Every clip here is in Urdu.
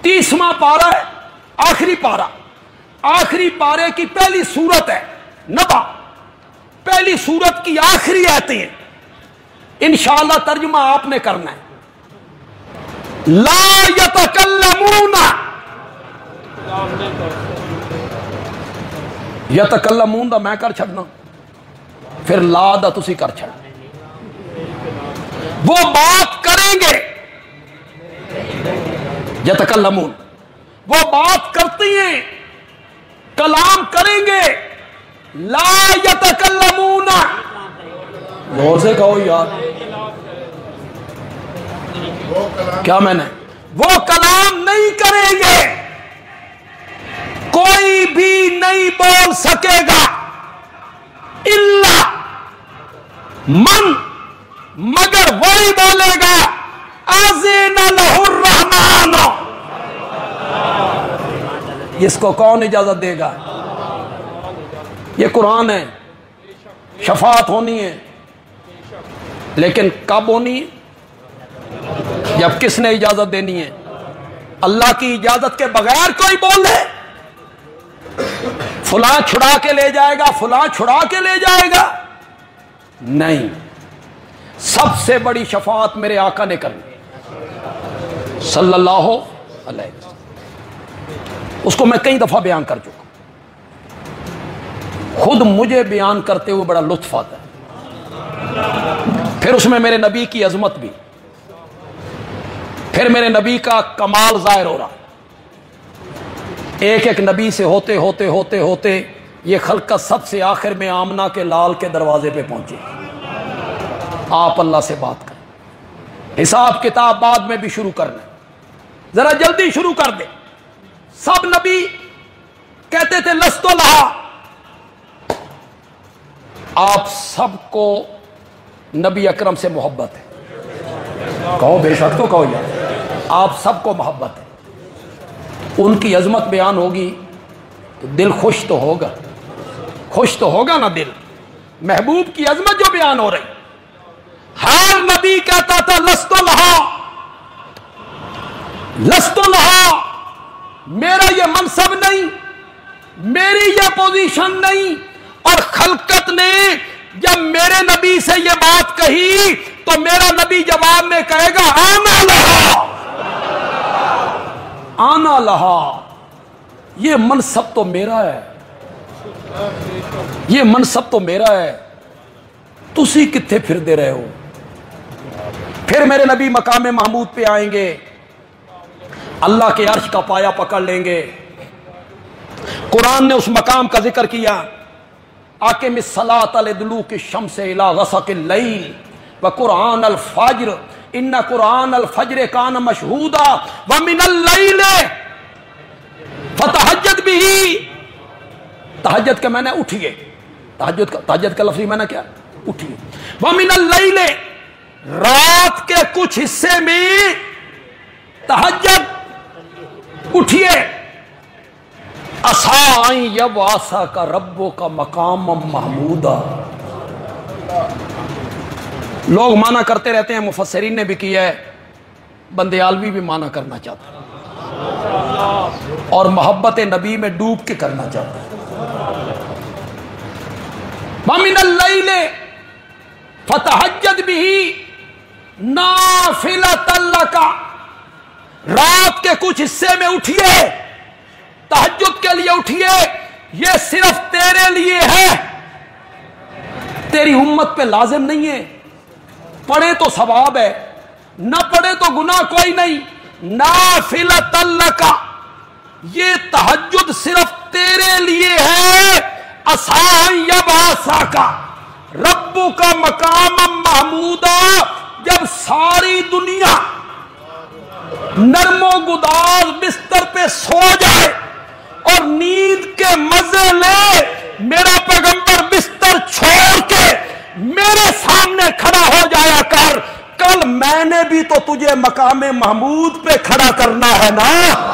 30واں پارہ ہے، آخری پارہ، آخری پارے کی پہلی سورت ہے نبا، پہلی سورت کی آخری آیتیں ہیں، انشاءاللہ ترجمہ آپ نے کرنا ہے۔ لا یتکلمون، یتکلمون دا میں کر چھڑنا، پھر لا دا تسی کر چھڑ، وہ بات کریں گے، یتکلمون وہ بات کرتی ہیں، کلام کریں گے، لا یتکلمون، غور سے کہو یار کیا میں نے، وہ کلام نہیں کریں گے، کوئی بھی نہیں بول سکے گا، الا من، مگر وہی بولے گا، اذن لہ الرحمن، اس کو کون اجازت دے گا؟ یہ قرآن ہے، شفاعت ہونی ہے، لیکن کب ہونی ہے؟ جب کس نے اجازت دینی ہے؟ اللہ کی اجازت کے بغیر کوئی بولے، فلاں چھڑا کے لے جائے گا، فلاں چھڑا کے لے جائے گا، نہیں، سب سے بڑی شفاعت میرے آقا نے کرنی صلی اللہ علیہ وسلم، اس کو میں کئی دفعہ بیان کر چکا، خود مجھے بیان کرتے ہوئے بڑا لطف آتا ہے، پھر اس میں میرے نبی کی عظمت بھی، پھر میرے نبی کا کمال ظاہر ہو رہا، ایک ایک نبی سے ہوتے ہوتے ہوتے ہوتے یہ خلقت سب سے آخر میں آمنہ کے لال کے دروازے پہ پہنچے، آپ اللہ سے بات کریں، حساب کتاب بعد میں بھی شروع کرنا، ذرا جلدی شروع کر دیں۔ سب نبی کہتے تھے لست لہا، آپ سب کو نبی اکرم سے محبت ہے، کہو بے شک تو کہو یار، آپ سب کو محبت ہے، ان کی عظمت بیان ہوگی تو دل خوش تو ہوگا، خوش تو ہوگا نا دل، محبوب کی عظمت جو بیان ہو رہی، ہر نبی کہتا تھا لست لہا، لست لہا، میرا یہ منصب نہیں، میری یہ پوزیشن نہیں، اور خلقت نے جب میرے نبی سے یہ بات کہی تو میرا نبی جواب میں کہے گا آنا لہا، آنا لہا، یہ منصب تو میرا ہے، یہ منصب تو میرا ہے، تسی کتھے پھر دے رہے ہو؟ پھر میرے نبی مقام محمود پہ آئیں گے، اللہ کے عرش کا پایا پکڑ لیں گے، قرآن نے اس مقام کا ذکر کیا، اقم الصلاۃ لدلوک الشمس الی غسق اللیل وقرآن الفجر ان قرآن الفجر کان مشہودا ومن اللیل فتہجد بہ، تہجد کے معنی اٹھیے، تہجد کا لفظی معنی کیا؟ اٹھیے، ومن اللیل، رات کے کچھ حصے میں تہجد اٹھیے، عسیٰ ان یبعثک ربک مقاما محمودا، لوگ معنی کرتے رہتے ہیں، مفسرین نے بھی کیا ہے، بندیالوی بھی معنی کرنا چاہتا ہے اور محبت نبی میں ڈوب کے کرنا چاہتا ہے، وَمِنَ اللَّيْلِ فَتَحَجَّدْ بِهِ نَافِلَةً لَكَ، رات کے کچھ حصے میں اٹھیے، تہجد کے لیے اٹھیے، یہ صرف تیرے لیے ہے، تیری امت پہ لازم نہیں ہے، پڑھے تو ثواب ہے، نہ پڑھے تو گناہ کوئی نہیں، نافلۃ لک، یہ تہجد صرف تیرے لیے ہے، عسیٰ ان یبعثک ربک مقاما محمودا، جب ساری دنیا نرم و گداز بستر پہ سو جائے اور نیند کے مزے لے، میرا پیغمبر بستر چھوڑ کے میرے سامنے کھڑا ہو جایا کر، کل میں نے بھی تو تجھے مقام محمود پہ کھڑا کرنا ہے نا،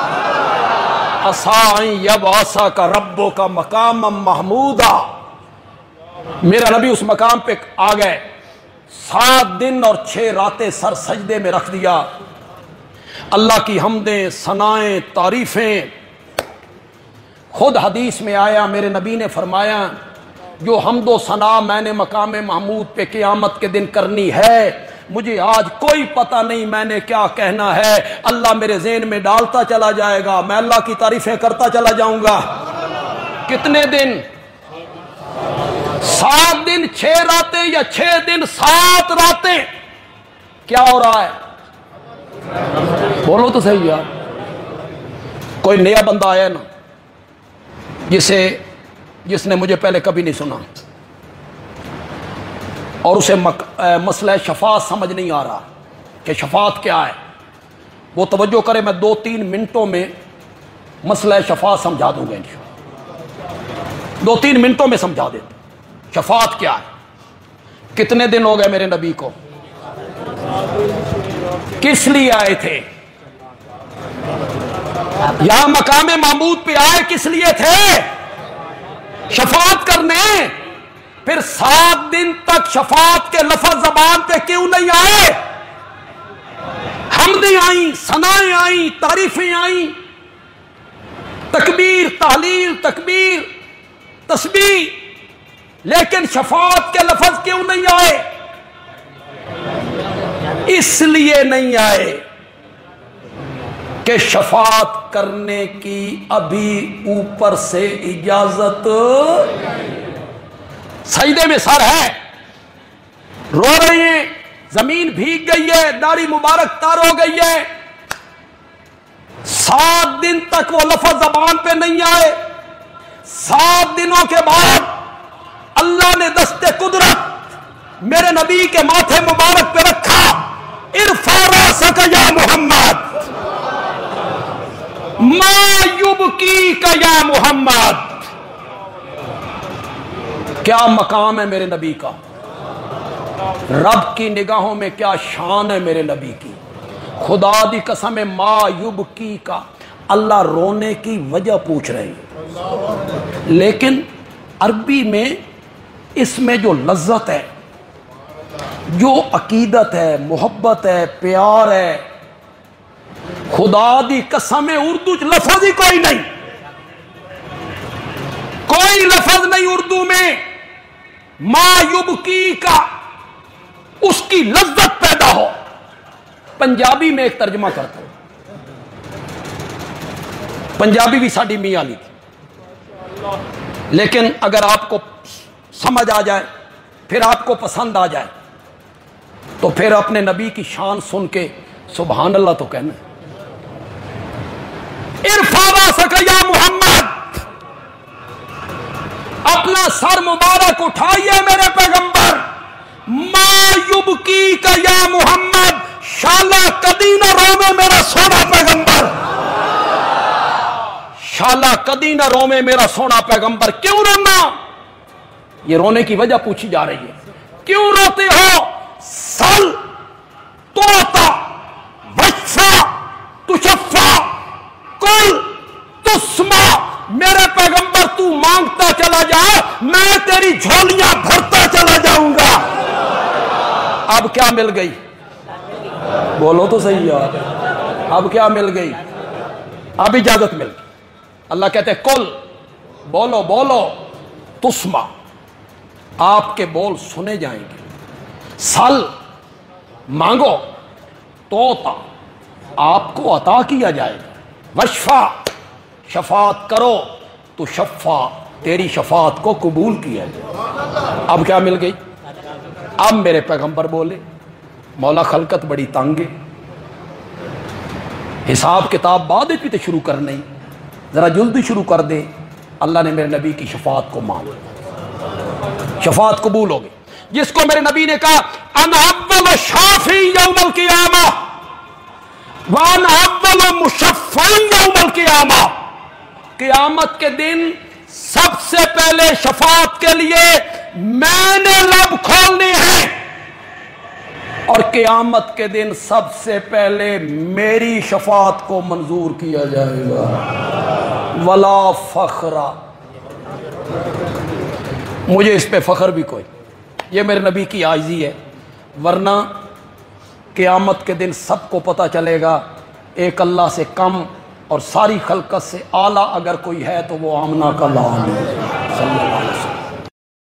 عسیٰ ان یبعثک ربک مقاما محمودا، میرا نبی اس مقام پہ آ گئے، 7 دن اور 6 راتیں سر سجدے میں رکھ دیا، اللہ کی حمدیں، ثنائیں، تعریفیں. خود حدیث میں آیا، میرے نبی نے فرمایا جو حمد و ثنا میں نے مقام محمود پہ قیامت کے دن کرنی ہے، مجھے آج کوئی پتہ نہیں میں نے کیا کہنا ہے، اللہ میرے ذہن میں ڈالتا چلا جائے گا، میں اللہ کی تعریفیں کرتا چلا جاؤں گا. کتنے دن؟ 7 دن 6 راتیں یا 6 دن 7 راتیں؟ کیا ہو رہا ہے؟ بولو تو صحیح یار. کوئی نیا بندہ آیا نا جس نے مجھے پہلے کبھی نہیں سنا اور اسے مسئلہ شفاعت سمجھ نہیں آ رہا کہ شفاعت کیا ہے، وہ توجہ کرے، میں 2-3 منٹوں میں مسئلہ شفاعت سمجھا دوں گا انشاءاللہ. 2-3 منٹوں میں سمجھا دیتا. شفاعت کیا ہے؟ کتنے دن ہو گئے میرے نبی کو؟ کس لیے آئے تھے؟ یہاں مقام محمود پہ آئے کس لیے تھے؟ شفاعت کرنے. پھر 7 دن تک شفاعت کے لفظ زبان پہ کیوں نہیں آئے؟ حمدیں آئیں، ثنائیں آئیں، تعریفیں آئیں، تکبیر، تحلیل، تکبیر، تسبیح، لیکن شفاعت کے لفظ کیوں نہیں آئے؟ اس لیے نہیں آئے کہ شفاعت کرنے کی ابھی اوپر سے اجازت. سجدے میں سر ہے، رو رہے ہیں، زمین بھیگ گئی ہے، داڑھی مبارک تار ہو گئی ہے. 7 دن تک وہ لفظ زبان پہ نہیں آئے. 7 دنوں کے بعد اللہ نے دست قدرت میرے نبی کے ماتھے مبارک پہ رکھا. ارفع راسک یا محمد، ما یبکیک یا محمد. کیا مقام ہے میرے نبی کا، رب کی نگاہوں میں کیا شان ہے میرے نبی کی. خدا دی قسم ہے، ما یبکیک، اللہ رونے کی وجہ پوچھ رہے ہیں. لیکن عربی میں اس میں جو لذت ہے، جو عقیدت ہے، محبت ہے، پیار ہے، خدا دی قسم اردو لفظ ہی کوئی نہیں، کوئی لفظ نہیں اردو میں ما یبکی کا اس کی لذت پیدا ہو. پنجابی میں ایک ترجمہ کرتا ہوں، پنجابی بھی ساڈی میاں علی تھی، لیکن اگر آپ کو سمجھ آ جائے، پھر آپ کو پسند آ جائے، تو پھر اپنے نبی کی شان سن کے سبحان اللہ تو کہنا. ارفع راسک یا محمد، اپنا سر مبارک اٹھائیے میرے پیغمبر. ما یبکیک یا محمد، شالا کدی نہ روے میرا سونا پیغمبر، شالا کدی نہ روے میرا سونا پیغمبر. کیوں رونا؟ یہ رونے کی وجہ پوچھی جا رہی ہے. کیوں روتے ہو؟ سل توتا وشفا تشفا کل تسمع. میرے پیغمبر تو مانگتا چلا جا، میں تیری جھولیاں بھرتا چلا جاؤں گا. اب کیا مل گئی؟ بولو تو صحیح یار. اب کیا مل گئی؟ اب اجازت مل گئی. اللہ کہتے ہیں کل، بولو بولو، تسمع، آپ کے بول سنے جائیں گے. سل، مانگو، توتا، آپ کو عطا کیا جائے گا. وشفا، شفاعت کرو تو شفا، تیری شفاعت کو قبول کیا جائے. اب کیا مل گئی؟ اب میرے پیغمبر بولے مولا خلقت بڑی تنگ ہے، حساب کتاب بعد بھی تو شروع کرنا ہی، ذرا جلدی شروع کر دے. اللہ نے میرے نبی کی شفاعت کو مان لیا، شفاعت قبول ہو گئی. جس کو میرے نبی نے کہا انا اول شافی یوم القیامہ وانا اول مشفع یوم القیامہ، قیامت کے دن سب سے پہلے شفاعت کے لیے میں نے لب کھولنے ہیں، اور قیامت کے دن سب سے پہلے میری شفاعت کو منظور کیا جائے گا. ولا فخر، مجھے اس پہ فخر بھی کوئی، یہ میرے نبی کی عاجزی ہے. ورنہ قیامت کے دن سب کو پتہ چلے گا ایک اللہ سے کم اور ساری خلقت سے اعلیٰ اگر کوئی ہے تو وہ آمنہ کا لام ہے صلی اللہ علیہ وسلم۔